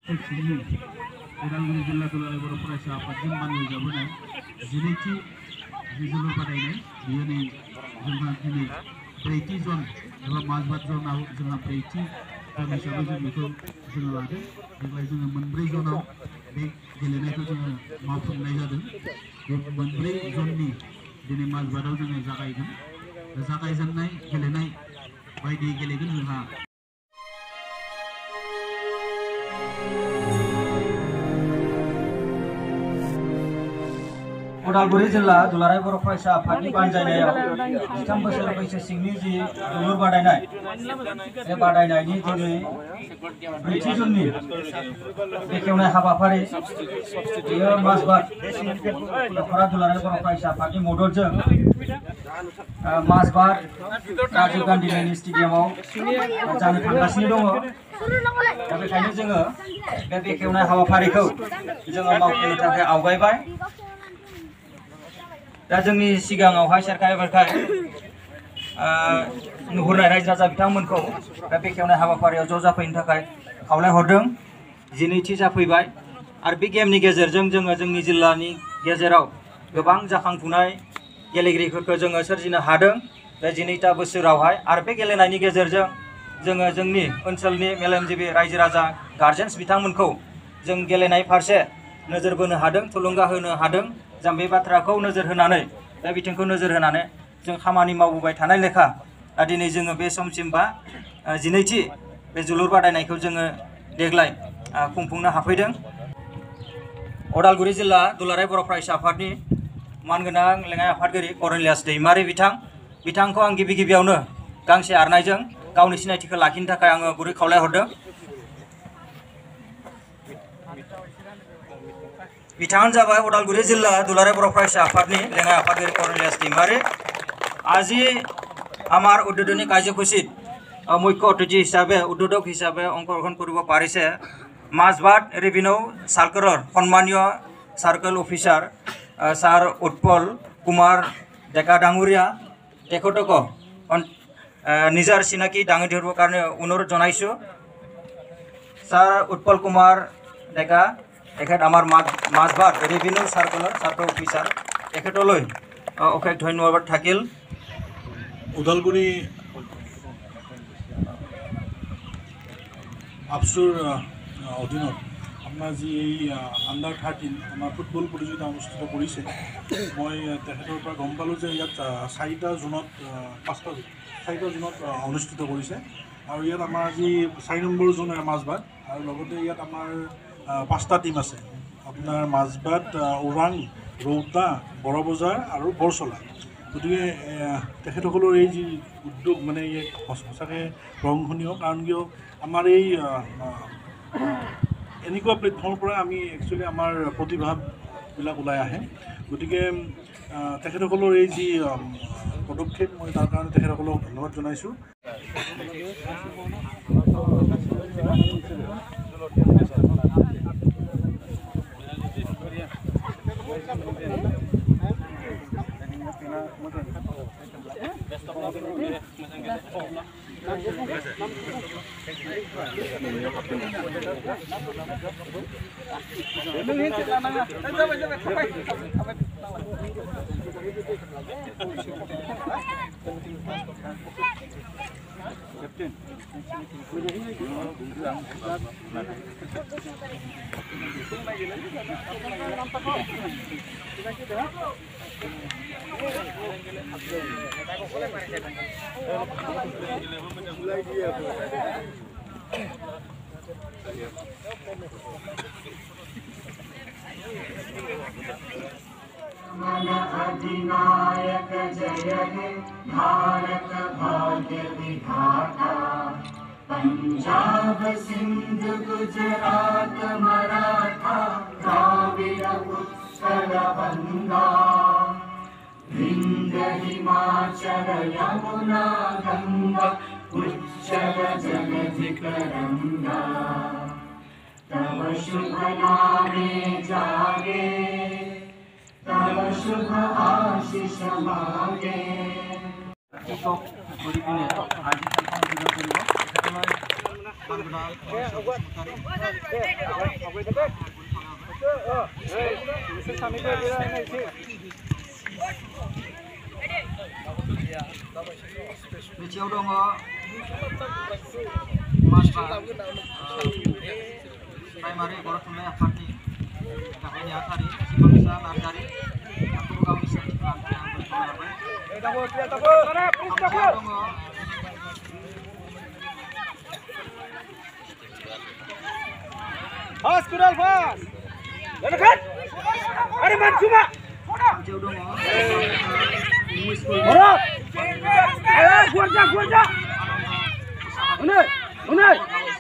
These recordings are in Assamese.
उदालगुरि जिल्ला दुलाराय बर' फरायसा आफादजों बानजायजाबोनाय 12थि जोलुर बादायनाय बेयो नै जोंहा दिनै 4थि जन एबा माजबाद जनाव जोंहा 4थि जन हिसाबै जों बेखौ जोङो लादों। देग्लाय जोङो मोनब्रै जनाव बे गेलेनायखौ जोङो मावफुंनाय जादों। बे मोनब्रै जननि दिनै माजबादाव जोङो जागायगोन। जागायजेननाय गेलेनाय बायदि गेलेगोन जोंहा उदालगुरि जिल्ला दुलाराय बर' फरायसा आफादनि बानजायनायाव 13 बोसोर बैसो सिंनि जि जोलुर बादायनाय बे बादायनायनि दिनै 4थि जननि बेखेवनाय हाबाफारि बेयो माजबाद दखरा दुलाराय बर' फरायसा आफादनि मददजों माजबाद राजीव गान्धी मेन स्टेडियामाव जानो थांगासिनो दङ। दा बेखायनो जोङो बे बेखेवनाय हाबाफारिखौ जोङो मावफुंनो थाखाय आवगायबाय। दा जोंनि सिगाङावहाय सेरखाय बेरखाय नुहुरनाय रायजो राजा बिथांमोनखौ दा बेखेवनाय हाबाफारियाव ज' जाफैनो थाखाय खावलायहरदों। 12थि जाफैबाय आरो बे गेमनि गेजेरजों जोङो जोंनि जिल्लानि गेजेराव गोबां जाखांफुनाय गेलेगिरिफोरखौ जोङो सोरजिनो हादों बे 12था बोसोरावहाय। आरो बे गेलेनायनि गेजेरजों जोङो जोंनि ओनसोलनि मेलेमजिबि रायजो राजा गार्जेन्स बिथांमोनखौ जों गेलेनाय फारसे नोजोर बोनो हादों, थुलुंगा होनो हादों। जों बे बाथ्राखौ नोजोर होनानै बे बिथिंखौ नोजोर होनानै जों खामानि मावबोबाय थानाय लेखा दिनै जोङो बे समसिमबा 12थि बे जोलुर बादायनायखौ जोङो देग्लाय खुंफुंनो हाफैदों। उदालगुरि जिल्ला दुलाराय बर' फरायसा आफादनि मानगोनां लेङाइ आफादगिरि करनेलियास दैमारि बिथांखौ आं गिबियावनो गांसे आरनायजों गावनि सिनायथिखौ लाखिनो थाखाय आङो गुरै खावलायहरदों। बिथाङानो जाबाय उदालगुरि जिल्ला दुलाराय बर' फरायसा आफादनि लेङाइ आफादगिरि करनेलियास दैमारि। আজি আমাৰ উদ্বোধনী কাৰ্যসূচীত মুখ্য অতিথি হিচাপে উদ্বোধক হিচাপে অংশগ্ৰহণ কৰিব পাৰিছে মাজবাদ ৰেভিনিউ সাৰ্কেলৰ সন্মানীয় circle officer sir Utpal Kumar Deka ডাঙৰীয়া। তেখেতক নিজৰ চিনাকি দাঙি ধৰিবৰ কাৰণে অনুৰোধ জনাইছোঁ। ছাৰ উৎপল কুমাৰ ডেকা তেখেত আমাৰ মাজবাদ ৰেভিনিউ সাৰ্কেলৰ ছাত্ৰ অফিচাৰ, তেখেতলৈ অশেষ ধন্যবাদ থাকিল। উদালগুৰি আপচুৰ অধীনত আপোনাৰ যি এই আণ্ডাৰ 13 আমাৰ ফুটবল প্ৰতিযোগিতা অনুষ্ঠিত কৰিছে, মই তেখেতৰ পৰা গম পালোঁ যে ইয়াত 4টা জোনত অনুষ্ঠিত কৰিছে। আৰু ইয়াত আমাৰ আজি 4 নম্বৰ জোন মাজবাদ আৰু লগতে ইয়াত আমাৰ 5টা টিম আছে। আপোনাৰ মাজবাদ, ওৰাং, ৰৌতা, বৰবজাৰ আৰু বৰচলা। গতিকে তেখেতসকলৰ এই যি উদ্যোগ মানে সঁচাকৈ প্ৰশংসনীয়। কাৰণ কিয় আমাৰ এই এনেকুৱা প্লেটফৰ্মৰ পৰা আমি একচুৱেলি আমাৰ প্ৰতিভাবিলাক ওলাই আহে। গতিকে তেখেতসকলৰ এই যি পদক্ষেপ মই তাৰ কাৰণে তেখেতসকলক ধন্যবাদ জনাইছোঁ। अधिनायक जय हे भारत भाग्य विधाता। पंजाब सिंध गुजरात मराठा द्राविड़ उत्कल बंगा। विंध्य हिमाचल यमुना गंगा उच्चल जलधि तरंगा। तव शुभ नामे जागे तव शुभ आशीष मागे। কৃষক কৰি পিনে আজি খেলখন উদ্বোধন কৰিব। Niciau dong Mas Pak Primary Boros Tunai Afati Kakaknya Akari Simangsa Narjari Aku kau bisa Pas kural pas. Lekat. Ada man cuma. jauh dong Borok. Gua. Unai.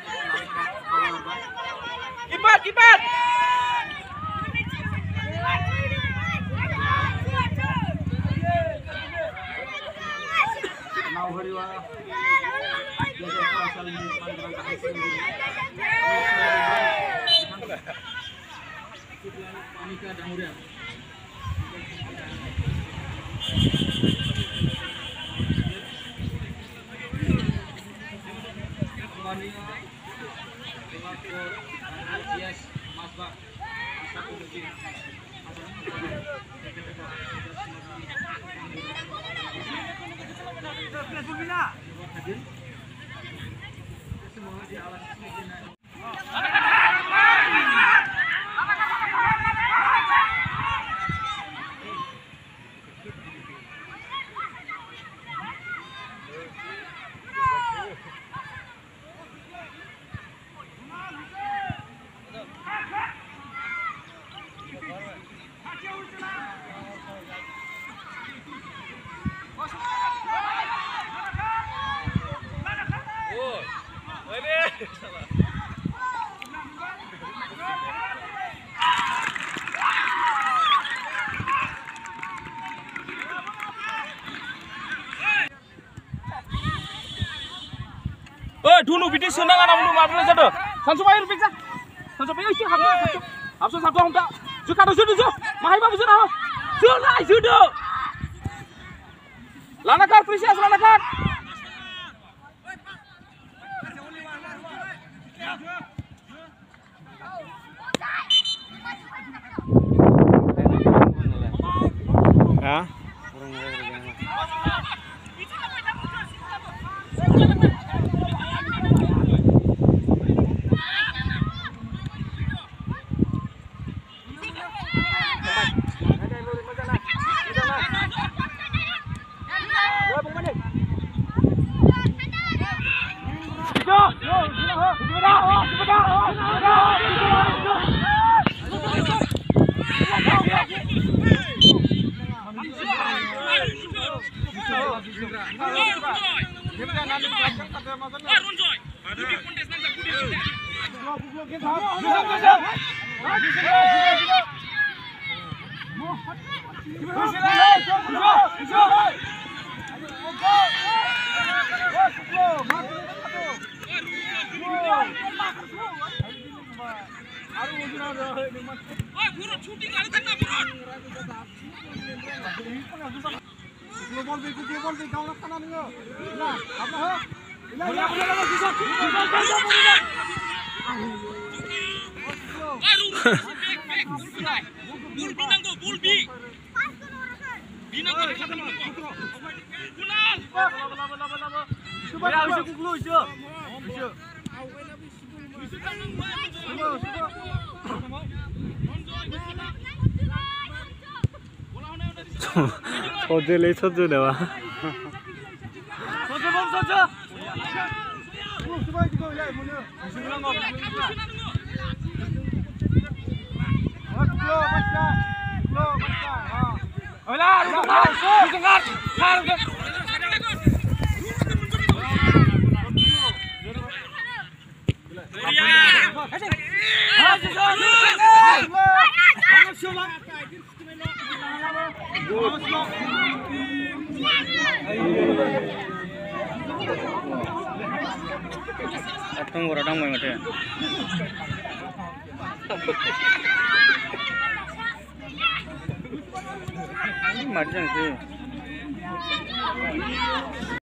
Kipat. Mau hariwa jaga asal ini pandangan hasil ini Anika dan Muria Yes, Mas Pak. Dulu video senang anak belum apa saja. Sansu main pizza. Sansu main sih habis satu orang tak. Suka sudah. Mahal bagus sudah. Sudah. Lanakan Prisias lanakan. Ya. 어제 쳐줘 내가. 서줘. Atong orang main mati. Macam tu.